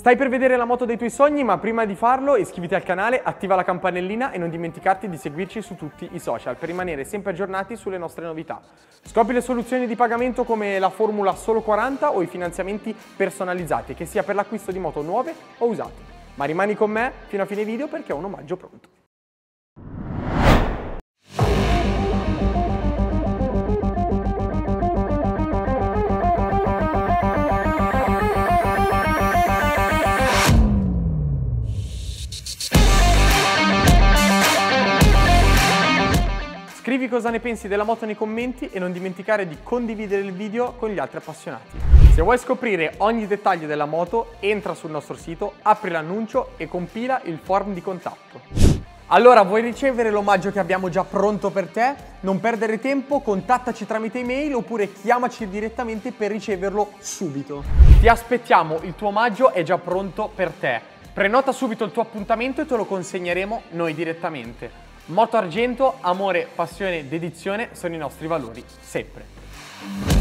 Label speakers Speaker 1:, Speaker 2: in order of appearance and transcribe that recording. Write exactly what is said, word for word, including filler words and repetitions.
Speaker 1: Stai per vedere la moto dei tuoi sogni, ma prima di farlo iscriviti al canale, attiva la campanellina e non dimenticarti di seguirci su tutti i social per rimanere sempre aggiornati sulle nostre novità. Scopri le soluzioni di pagamento come la formula solo quaranta o i finanziamenti personalizzati, che sia per l'acquisto di moto nuove o usate. Ma rimani con me fino a fine video perché ho un omaggio pronto. Scrivi cosa ne pensi della moto nei commenti e non dimenticare di condividere il video con gli altri appassionati. Se vuoi scoprire ogni dettaglio della moto, entra sul nostro sito, apri l'annuncio e compila il form di contatto. Allora, vuoi ricevere l'omaggio che abbiamo già pronto per te? Non perdere tempo, contattaci tramite email oppure chiamaci direttamente per riceverlo subito. Ti aspettiamo, il tuo omaggio è già pronto per te. Prenota subito il tuo appuntamento e te lo consegneremo noi direttamente. Moto Argento, amore, passione, dedizione sono i nostri valori, sempre.